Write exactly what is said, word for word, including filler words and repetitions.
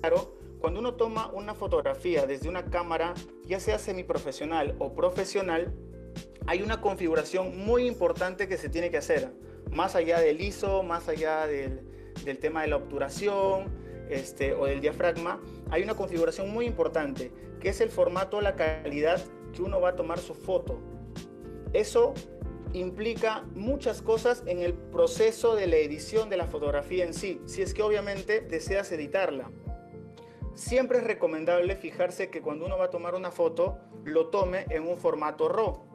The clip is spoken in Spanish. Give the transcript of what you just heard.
claro, cuando uno toma una fotografía desde una cámara, ya sea semiprofesional o profesional, hay una configuración muy importante que se tiene que hacer, más allá del I S O, más allá del, del tema de la obturación este, o del diafragma. Hay una configuración muy importante, que es el formato, la calidad que uno va a tomar su foto. Eso implica muchas cosas en el proceso de la edición de la fotografía en sí, si es que obviamente deseas editarla. Siempre es recomendable fijarse que cuando uno va a tomar una foto, lo tome en un formato RAW.